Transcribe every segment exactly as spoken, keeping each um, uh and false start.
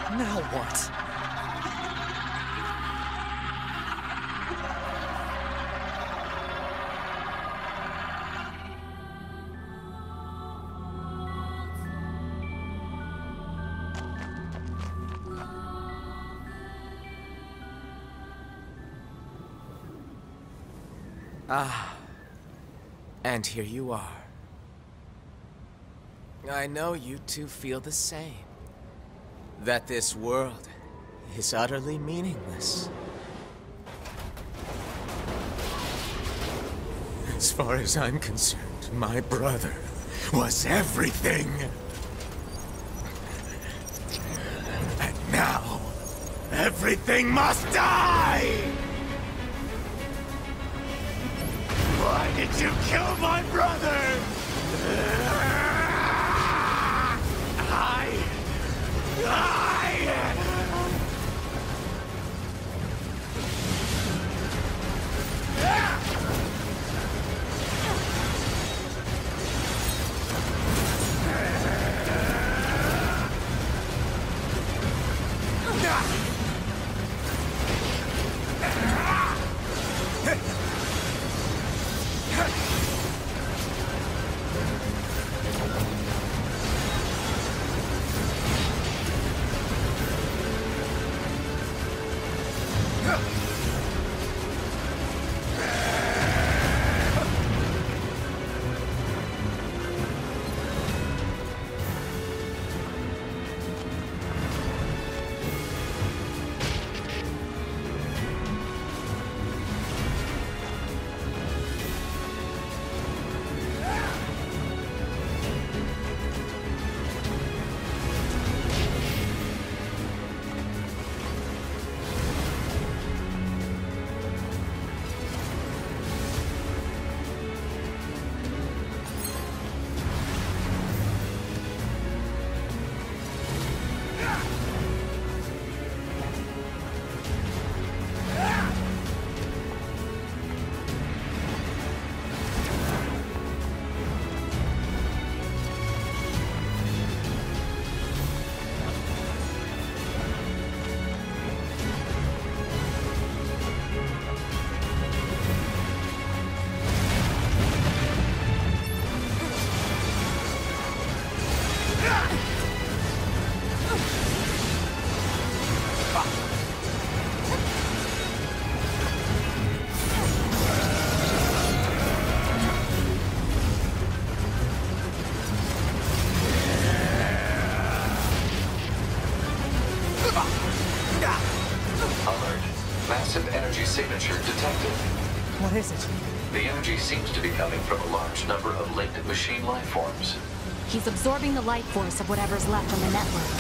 Now what? Ah, and here you are. I know you two feel the same. That this world is utterly meaningless. As far as I'm concerned, my brother was everything. And now, everything must die! Why did you kill my brother? I... I... Alert. Massive energy signature detected. What is it? The energy seems to be coming from a large number of linked machine life forms. He's absorbing the life force of whatever's left on the network.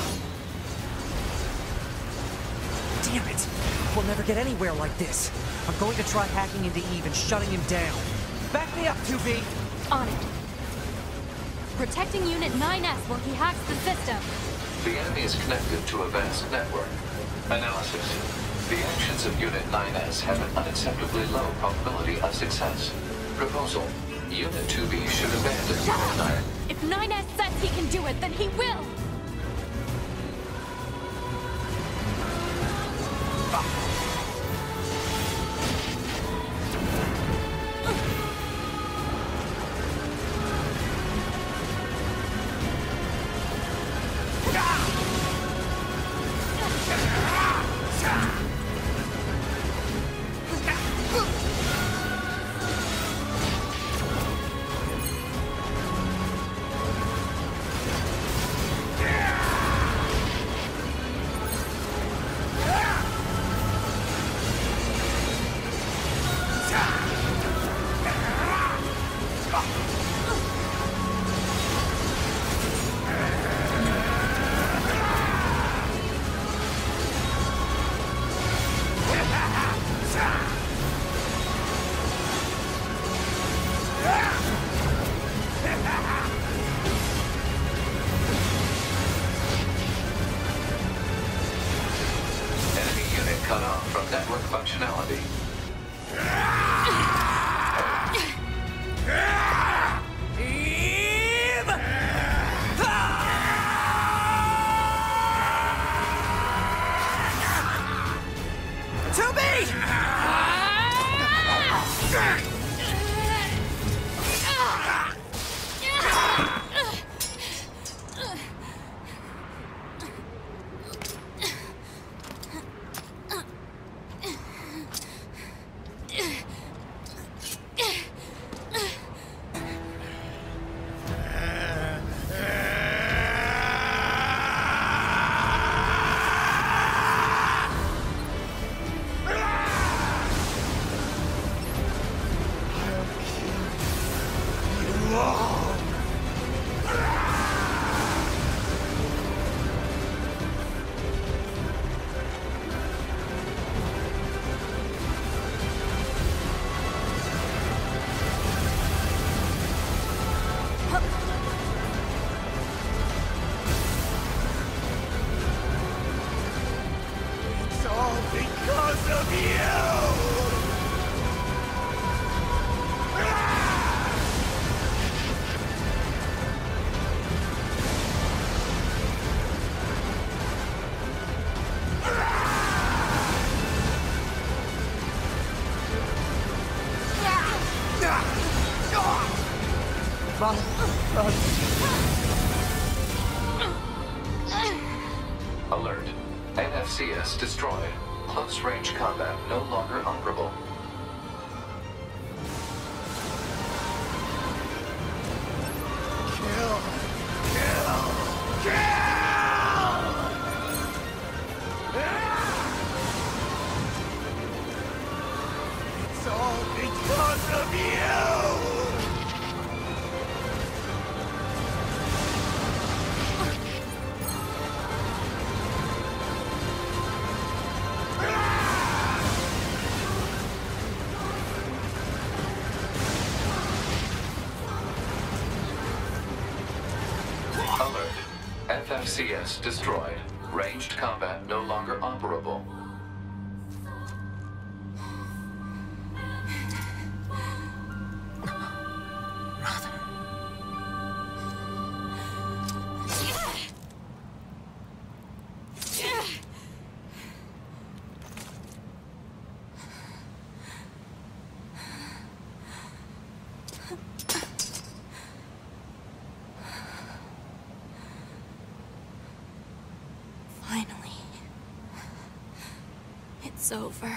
Damn it! We'll never get anywhere like this. I'm going to try hacking into Eve and shutting him down. Back me up, two B! On it. Protecting Unit nine S while he hacks the system. The enemy is connected to a vast network. Analysis. The actions of Unit nine S have an unacceptably low probability of success. Proposal. Unit two B should abandon Shut Unit up! nine. If nine S says he can do it, then he will! Cut off from network functionality. Eve! Alert. N F C S destroyed. Close-range combat no longer operable. Kill! Kill! Kill! It's all because of you! Alert. F F C S destroyed. Ranged combat no longer operable. Finally. It's over.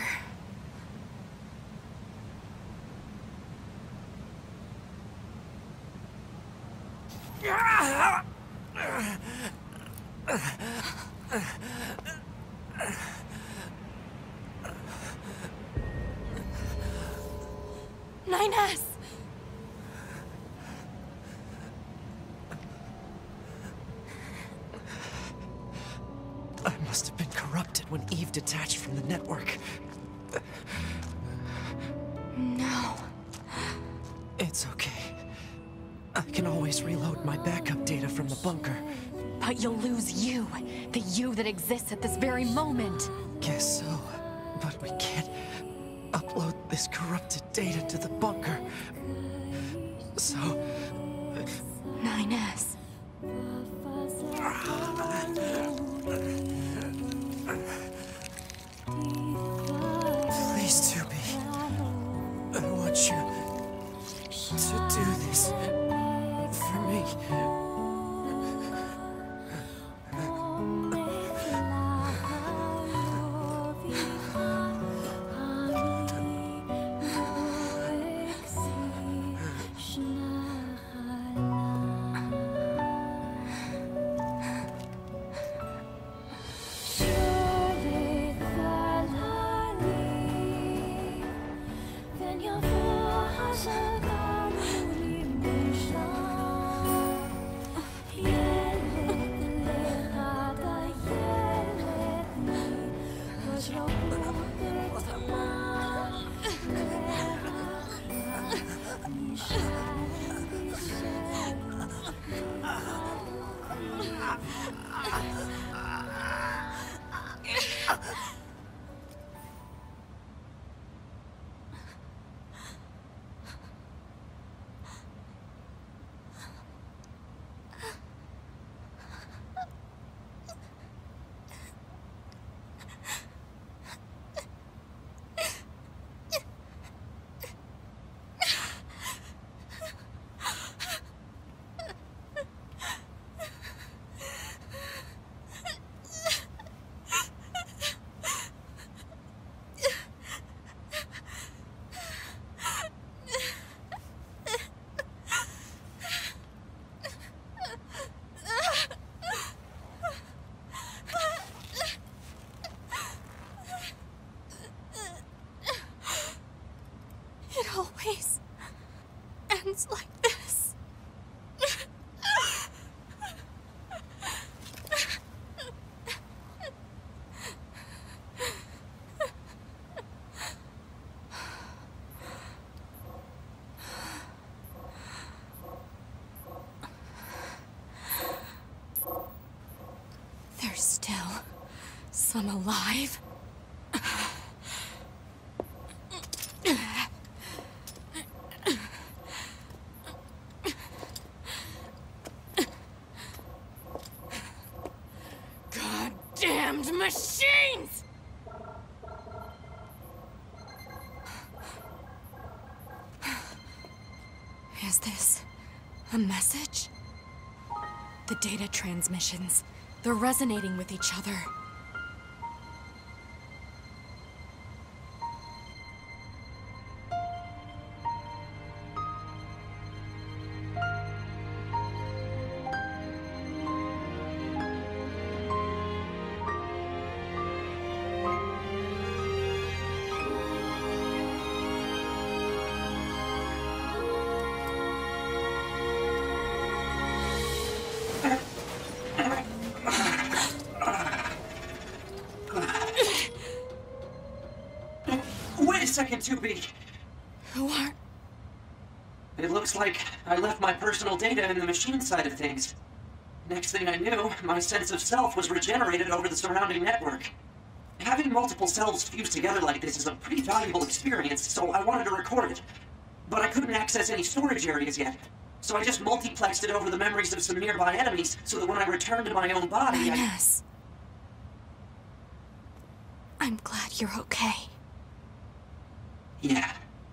nine S! I must have been corrupted when Eve detached from the network. No. It's okay. I can always reload my backup data from the bunker. But you'll lose you. The you that exists at this very moment. Guess so. But we can't upload this corrupted data to the bunker. So... nine S. Please, Two B. I want you to do this for me. It always ends like this. There's still some alive. Goddamned machines! Is this a message? The data transmissions. They're resonating with each other. Wait a second, two B. Who are... It looks like I left my personal data in the machine side of things. Next thing I knew, my sense of self was regenerated over the surrounding network. Having multiple selves fused together like this is a pretty valuable experience, so I wanted to record it. But I couldn't access any storage areas yet, so I just multiplexed it over the memories of some nearby enemies, so that when I returned to my own body, I... Ines. I'm glad you're okay. Yeah.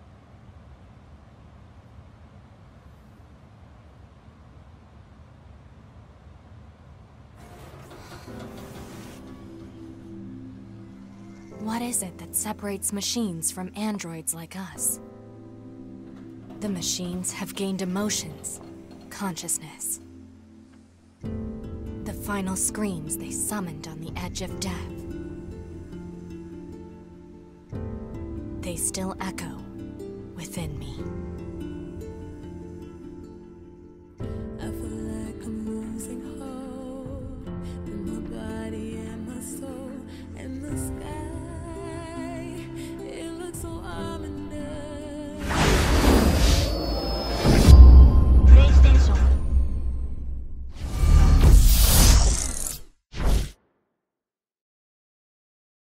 What is it that separates machines from androids like us? The machines have gained emotions, consciousness. The final screams they summoned on the edge of death. They still echo within me.